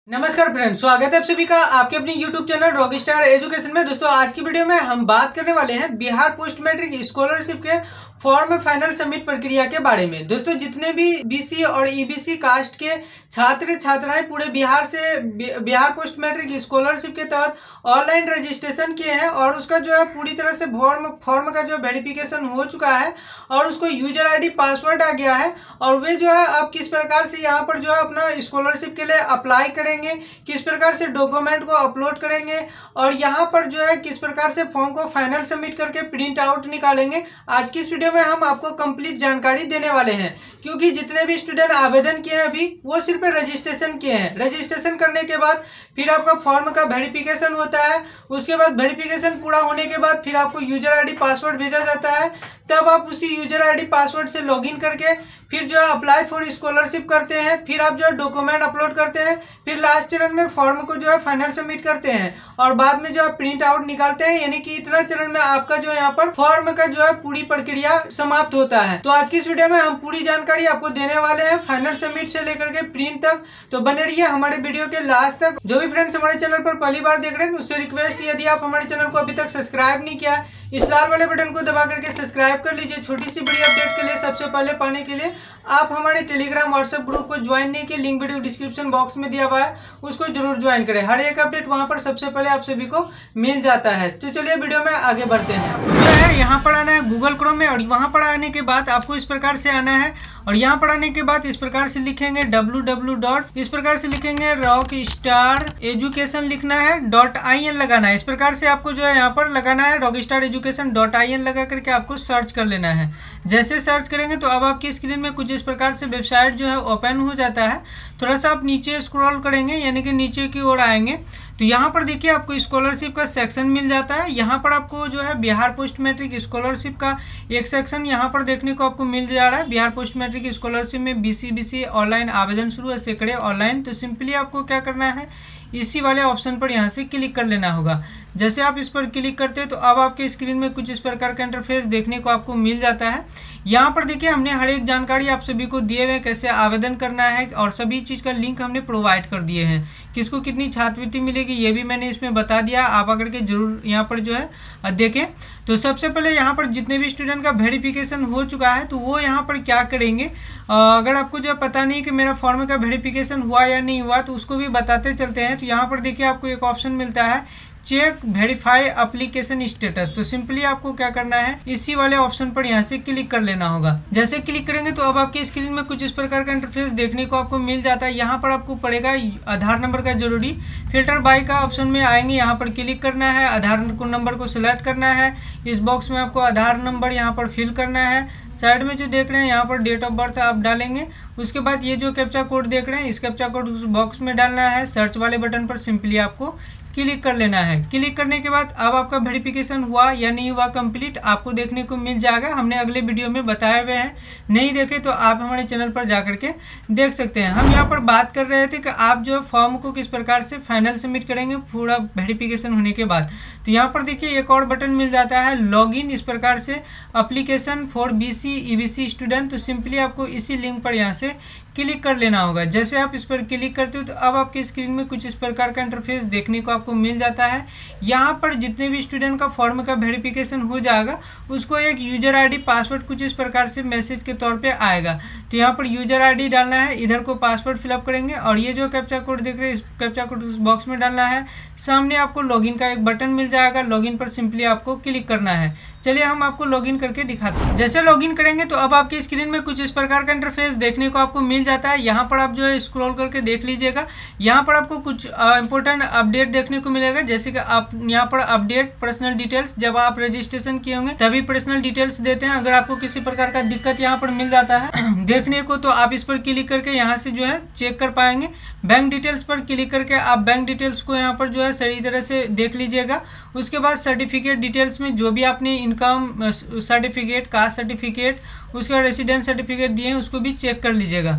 नमस्कार फ्रेंड्स, स्वागत है आप सभी का आपके अपने YouTube चैनल रॉकस्टार एजुकेशन में। दोस्तों, आज की वीडियो में हम बात करने वाले हैं बिहार पोस्ट मैट्रिक स्कॉलरशिप के फॉर्म फाइनल सबमिट प्रक्रिया के बारे में। दोस्तों, जितने भी बीसी और ईबीसी कास्ट के छात्र छात्राएं पूरे बिहार से बिहार पोस्ट मैट्रिक स्कॉलरशिप के तहत ऑनलाइन रजिस्ट्रेशन किए हैं और उसका जो है पूरी तरह से फॉर्म का जो वेरिफिकेशन हो चुका है और उसको यूजर आईडी पासवर्ड आ गया है और वे जो है अब किस प्रकार से यहाँ पर जो है अपना स्कॉलरशिप के लिए अप्लाई करेंगे, किस प्रकार से डॉक्यूमेंट को अपलोड करेंगे और यहाँ पर जो है किस प्रकार से फॉर्म को फाइनल सबमिट करके प्रिंट आउट निकालेंगे, आज की इस वीडियो में हम आपको कंप्लीट जानकारी देने वाले हैं। क्योंकि जितने भी स्टूडेंट आवेदन किए हैं अभी वो सिर्फ रजिस्ट्रेशन किए हैं। रजिस्ट्रेशन करने के बाद फिर आपका फॉर्म का वेरिफिकेशन होता है। उसके बाद वेरिफिकेशन पूरा होने के बाद फिर आपको यूजर आईडी पासवर्ड भेजा जाता है। तब आप उसी यूजर आईडी पासवर्ड से लॉगिन करके फिर जो है अप्लाई फॉर स्कॉलरशिप करते हैं। फिर आप जो है डॉक्यूमेंट अपलोड करते हैं। फिर लास्ट चरण में फॉर्म को जो है फाइनल सबमिट करते हैं और बाद में जो है प्रिंट आउट निकालते हैं। यानी कि इतना चरण में आपका जो यहाँ पर फॉर्म का जो है पूरी प्रक्रिया समाप्त होता है। तो आज की इस वीडियो में हम पूरी जानकारी आपको देने वाले हैं फाइनल सबमिट से लेकर के प्रिंट तक। तो बने रहिए हमारे वीडियो के लास्ट तक। जो भी फ्रेंड्स हमारे चैनल पर पहली बार देख रहे हैं उससे रिक्वेस्ट, यदि आप हमारे चैनल को अभी तक सब्सक्राइब नहीं किया, इस लाल वाले बटन को दबा करके सब्सक्राइब कर लीजिए। छोटी सी बड़ी अपडेट के लिए सबसे पहले पाने के लिए आप हमारे टेलीग्राम व्हाट्सएप ग्रुप को ज्वाइन नहीं किए, लिंक वीडियो डिस्क्रिप्शन बॉक्स में दिया हुआ है, उसको जरूर ज्वाइन करें। हर एक अपडेट वहां पर सबसे पहले आप सभी को मिल जाता है। तो चलिए वीडियो में आगे बढ़ते हैं। जो है यहाँ पर आना है गूगल क्रोम में और वहां पर आने के बाद आपको इस प्रकार से आना है और यहाँ पर आने के बाद इस प्रकार से लिखेंगे www. इस प्रकार से लिखेंगे रॉकस्टार एजुकेशन लिखना है .in लगाना है। इस प्रकार से आपको जो है यहाँ पर लगाना है रॉकस्टार एजुकेशन .in लगा करके आपको सर्च कर लेना है। जैसे सर्च करेंगे तो अब आपकी स्क्रीन में कुछ इस प्रकार से वेबसाइट जो है ओपन हो जाता है। थोड़ा सा आप नीचे स्क्रॉल करेंगे यानी कि नीचे की ओर आएंगे तो यहाँ पर देखिए आपको स्कॉलरशिप का सेक्शन मिल जाता है। यहाँ पर आपको जो है बिहार पोस्ट मैट्रिक स्कॉलरशिप का एक सेक्शन यहाँ पर देखने को आपको मिल जा रहा है। बिहार पोस्ट मैट्रिक स्कॉलरशिप में बीसी ऑनलाइन आवेदन शुरू है, सैकड़े ऑनलाइन। तो सिंपली आपको क्या करना है, इसी वाले ऑप्शन पर यहाँ से क्लिक कर लेना होगा। जैसे आप इस पर क्लिक करते हैं तो अब आपके स्क्रीन में कुछ इस प्रकार का इंटरफेस देखने को आपको मिल जाता है। यहाँ पर देखिए हमने हर एक जानकारी आप सभी को दिए हुए, कैसे आवेदन करना है और सभी चीज़ का लिंक हमने प्रोवाइड कर दिए हैं। किसको कितनी छात्रवृत्ति मिलेगी ये भी मैंने इसमें बता दिया, आप आकर के जरूर यहाँ पर जो है देखें। तो सबसे पहले यहाँ पर जितने भी स्टूडेंट का वेरिफिकेशन हो चुका है तो वो यहाँ पर क्या करेंगे, अगर आपको जो पता नहीं कि मेरा फॉर्म का वेरिफिकेशन हुआ या नहीं हुआ तो उसको भी बताते चलते हैं। तो यहाँ पर देखिए आपको एक ऑप्शन मिलता है चेक वेरीफाई एप्लीकेशन स्टेटस। तो सिंपली आपको क्या करना है, इसी वाले ऑप्शन पर यहाँ से क्लिक कर लेना होगा। जैसे क्लिक करेंगे तो अब आपकी स्क्रीन में कुछ इस प्रकार का इंटरफेस देखने को आपको मिल जाता है। यहाँ पर आपको पड़ेगा आधार नंबर का जरूरी, फिल्टर बाय का ऑप्शन में आएंगे, यहाँ पर क्लिक करना है, आधार नंबर को सिलेक्ट करना है। इस बॉक्स में आपको आधार नंबर यहाँ पर फिल करना है। साइड में जो देख रहे हैं यहाँ पर डेट ऑफ बर्थ आप डालेंगे। उसके बाद ये जो कैप्चा कोड देख रहे हैं इस कैप्चा कोड उस बॉक्स में डालना है। सर्च वाले बटन पर सिंपली आपको क्लिक कर लेना है। क्लिक करने के बाद अब आपका वेरिफिकेशन हुआ या नहीं हुआ कंप्लीट आपको देखने को मिल जाएगा। हमने अगले वीडियो में बताए हुए हैं, नहीं देखे तो आप हमारे चैनल पर जा करके देख सकते हैं। हम यहाँ पर बात कर रहे थे कि आप जो फॉर्म को किस प्रकार से फाइनल सबमिट करेंगे पूरा वेरिफिकेशन होने के बाद। तो यहाँ पर देखिए एक और बटन मिल जाता है लॉगिन, इस प्रकार से application for BC EBC student. तो सिंपली आपको इसी लिंक पर यहाँ से क्लिक कर लेना होगा। जैसे आप इस पर क्लिक करते हो तो अब आपके स्क्रीन में कुछ इस प्रकार का इंटरफेस देखने को आपको मिल जाता है। यहाँ पर जितने भी स्टूडेंट का फॉर्म का वेरिफिकेशन हो जाएगा उसको एक यूजर आईडी पासवर्ड कुछ इस प्रकार से मैसेज के तौर पे आएगा। तो यहाँ पर यूजर आईडी डालना है, इधर को पासवर्ड फिलअप करेंगे और ये जो कैप्चा कोड देख रहे हैं इस कैप्चा कोड उस बॉक्स में डालना है। सामने आपको लॉगिन का एक बटन मिल जाएगा, लॉगिन पर सिंपली आपको क्लिक करना है। चलिए हम आपको लॉगिन करके दिखाते हैं। जैसे लॉगिन करेंगे तो अब आपकी स्क्रीन में कुछ इस प्रकार का इंटरफेस देखने को आपको मिल जाता है। यहाँ पर आप जो है स्क्रॉल करके देख लीजिएगा, यहाँ पर आपको कुछ इंपॉर्टेंट अपडेट देखने को मिलेगा। जैसे कि आप यहाँ पर अपडेट पर्सनल डिटेल्स, जब आप रजिस्ट्रेशन किए होंगे तभी पर्सनल डिटेल्स देते हैं। अगर आपको किसी प्रकार का दिक्कत यहाँ पर मिल जाता है देखने को तो आप इस पर क्लिक करके यहाँ से जो है चेक कर पाएंगे। बैंक डिटेल्स पर क्लिक करके आप बैंक डिटेल्स को यहाँ पर जो है सही तरह से देख लीजिएगा। उसके बाद सर्टिफिकेट डिटेल्स में जो भी आपने इनकम सर्टिफिकेट, कास्ट सर्टिफिकेट, उसके बाद रेसिडेंस सर्टिफिकेट दिए हैं उसको भी चेक कर लीजिएगा।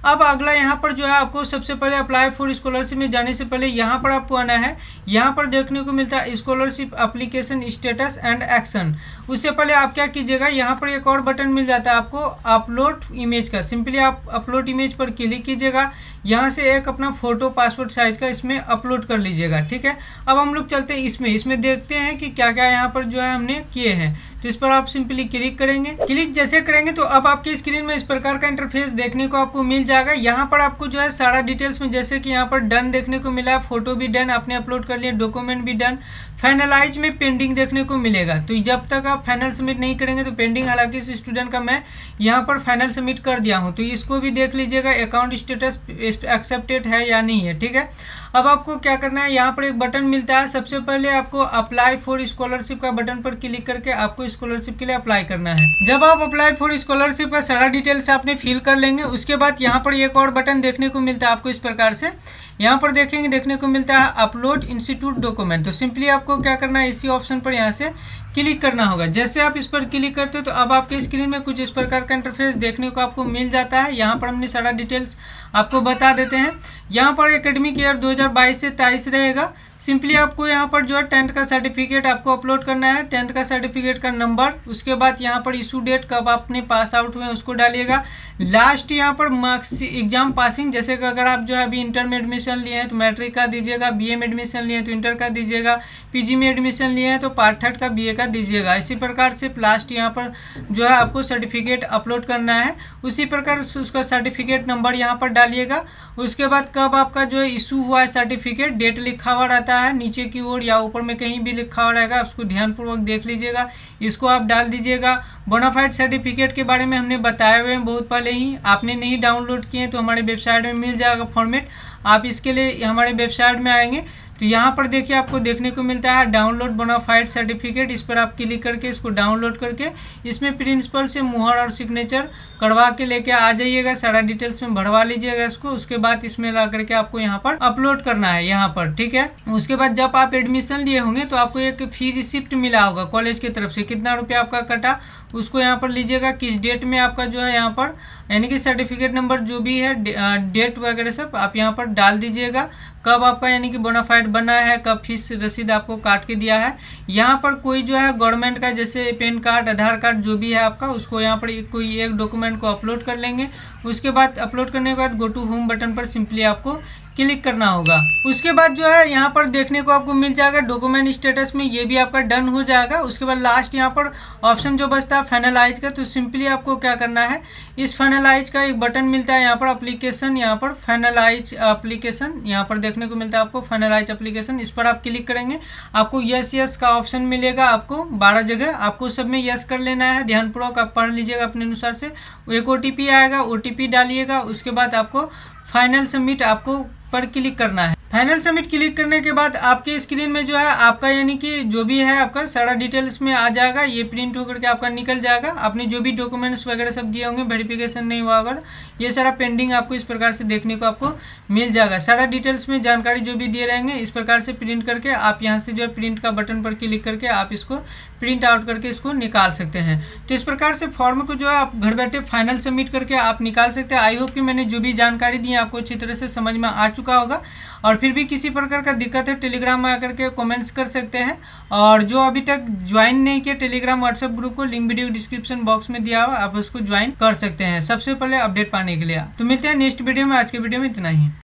अब अगला यहाँ पर जो है आपको सबसे पहले अप्लाई फॉर स्कॉलरशिप में जाने से पहले यहाँ पर आपको आना है। यहाँ पर देखने को मिलता है scholarship application status and action. उससे पहले आप क्या कीजिएगा, यहाँ पर एक और बटन मिल जाता है आपको अपलोड इमेज का। सिंपली आप अपलोड इमेज पर क्लिक कीजिएगा। यहाँ से एक अपना फोटो पासपोर्ट साइज का इसमें अपलोड कर लीजिएगा। ठीक है, अब हम लोग चलते हैं इसमें देखते हैं कि क्या क्या यहाँ पर जो है हमने किए हैं। तो इस पर आप सिंपली क्लिक करेंगे। क्लिक जैसे करेंगे तो अब आपकी स्क्रीन में इस प्रकार का इंटरफेस देखने को आपको मिल जाएगा। यहाँ पर आपको जो है सारा डिटेल्स में जैसे कि यहाँ पर डन देखने को मिला, फोटो भी डन आपने अपलोड कर लिया, डॉक्यूमेंट भी डन, फाइनलाइज में पेंडिंग देखने को मिलेगा। तो जब तक आप फाइनल सबमिट नहीं करेंगे तो पेंडिंग, हालांकि इस स्टूडेंट का मैं यहाँ पर फाइनल सबमिट कर दिया हूँ, तो इसको भी देख लीजिएगा अकाउंट स्टेटस एक्सेप्टेड है या नहीं है। ठीक है, अब आपको क्या करना है, यहाँ पर एक बटन मिलता है। सबसे पहले आपको अप्लाई फॉर स्कॉलरशिप का बटन पर क्लिक करके आपको स्कॉलरशिप के लिए अप्लाई करना है। जब आप अप्लाई फॉर स्कॉलरशिप का सारा डिटेल्स आपने फिल कर लेंगे, उसके बाद यहाँ पर एक और बटन देखने को मिलता है आपको इस प्रकार से। यहाँ पर देखेंगे देखने को मिलता है अपलोड इंस्टीट्यूट डॉक्यूमेंट। तो सिंपली आपको क्या करना है, इसी ऑप्शन पर यहाँ से क्लिक करना होगा। जैसे आप इस पर क्लिक करते हो तो अब आपके स्क्रीन में कुछ इस प्रकार का इंटरफेस देखने को आपको मिल जाता है। यहाँ पर हमने सारा डिटेल्स आपको बता देते हैं। यहाँ पर एकेडमिक ईयर 2022 से 23 रहेगा। सिंपली आपको यहाँ पर जो है 10th का सर्टिफिकेट आपको अपलोड करना है, 10th का सर्टिफिकेट का नंबर, उसके बाद यहाँ पर इशू डेट कब आपने पास आउट हुए उसको डालिएगा। लास्ट यहाँ पर मार्क्स एग्जाम पासिंग, जैसे कि अगर आप जो है अभी इंटर में एडमिशन लिए हैं तो मैट्रिक का दीजिएगा, बीए में एडमिशन लिए हैं तो इंटर का दीजिएगा, पीजी में एडमिशन लिए हैं तो पार्ट 3 का बीए का दीजिएगा। इसी प्रकार से लास्ट यहाँ पर जो है आपको सर्टिफिकेट अपलोड करना है, उसी प्रकार उसका सर्टिफिकेट नंबर यहाँ पर डालिएगा। उसके बाद कब आपका जो है इशू हुआ है सर्टिफिकेट, डेट लिखा हुआ रहता है नीचे की ओर या ऊपर में कहीं भी लिखा हुआ रहेगा, उसको ध्यानपूर्वक देख लीजिएगा, इसको आप डाल दीजिएगा। बोनाफाइड सर्टिफिकेट के बारे में हमने बताए हुए हैं बहुत पहले ही, आपने नहीं डाउनलोड किए तो हमारे वेबसाइट में मिल जाएगा फॉर्मेट। आप इसके लिए हमारे वेबसाइट में आएंगे तो यहाँ पर देखिए आपको देखने को मिलता है डाउनलोड बोनाफाइड सर्टिफिकेट। इस पर आप क्लिक करके इसको डाउनलोड करके इसमें प्रिंसिपल से मुहर और सिग्नेचर करवा के लेके आ जाइएगा, सारा डिटेल्स में भरवा लीजिएगा इसको। उसके बाद इसमें ला करके आपको यहाँ पर अपलोड करना है यहाँ पर। ठीक है, उसके बाद जब आप एडमिशन लिए होंगे तो आपको एक फी रिसिप्ट मिला होगा कॉलेज की तरफ से, कितना रुपया आपका कटा उसको यहाँ पर लीजिएगा, किस डेट में आपका जो है यहाँ पर यानी कि सर्टिफिकेट नंबर जो भी है डेट वगैरह सब आप यहाँ पर डाल दीजिएगा, कब आपका यानी कि बोनाफाइड बना है, कब फीस रसीद आपको काट के दिया है। यहाँ पर कोई जो है गवर्नमेंट का जैसे पैन कार्ड, आधार कार्ड जो भी है आपका, उसको यहाँ पर कोई एक डॉक्यूमेंट को अपलोड कर लेंगे। उसके बाद अपलोड करने के बाद गो टू होम बटन पर सिंपली आपको क्लिक करना होगा। उसके बाद जो है यहाँ पर देखने को आपको मिल जाएगा डॉक्यूमेंट स्टेटस में, ये भी आपका डन हो जाएगा। उसके बाद लास्ट यहाँ पर ऑप्शन जो बचता है फाइनलाइज का, तो सिंपली आपको क्या करना है, इस फाइनलाइज का एक बटन मिलता है यहाँ पर एप्लीकेशन, यहाँ पर फाइनलाइज एप्लीकेशन यहाँ पर देखने को मिलता है आपको फाइनलाइज एप्लीकेशन। इस पर आप क्लिक करेंगे, आपको यस का ऑप्शन मिलेगा आपको 12 जगह, आपको सब में यस कर लेना है। ध्यानपूर्वक आप पढ़ लीजिएगा अपने अनुसार से। एक OTP आएगा, OTP डालिएगा। उसके बाद आपको फाइनल सबमिट आपको पर क्लिक करना है। फाइनल सबमिट क्लिक करने के बाद आपके स्क्रीन में जो है आपका यानी कि जो भी है आपका सारा डिटेल्स में आ जाएगा, ये प्रिंट होकर के आपका निकल जाएगा। आपने जो भी डॉक्यूमेंट्स वगैरह सब दिए होंगे, वेरिफिकेशन नहीं हुआ होगा, ये सारा पेंडिंग आपको इस प्रकार से देखने को आपको मिल जाएगा। सारा डिटेल्स में जानकारी जो भी दिए रहेंगे इस प्रकार से प्रिंट करके आप यहाँ से जो है प्रिंट का बटन पर क्लिक करके आप इसको प्रिंट आउट करके इसको निकाल सकते हैं। तो इस प्रकार से फॉर्म को जो है आप घर बैठे फाइनल सबमिट करके आप निकाल सकते हैं। आई होप कि मैंने जो भी जानकारी दी है आपको अच्छी तरह से समझ में आ चुका होगा। और फिर भी किसी प्रकार का दिक्कत है टेलीग्राम में आकर के कमेंट्स कर सकते हैं। और जो अभी तक ज्वाइन नहीं किया टेलीग्राम व्हाट्सएप ग्रुप को, लिंक वीडियो डिस्क्रिप्शन बॉक्स में दिया हुआ, आप उसको ज्वाइन कर सकते हैं सबसे पहले अपडेट पाने के लिए। तो मिलते हैं नेक्स्ट वीडियो में, आज के वीडियो में इतना ही।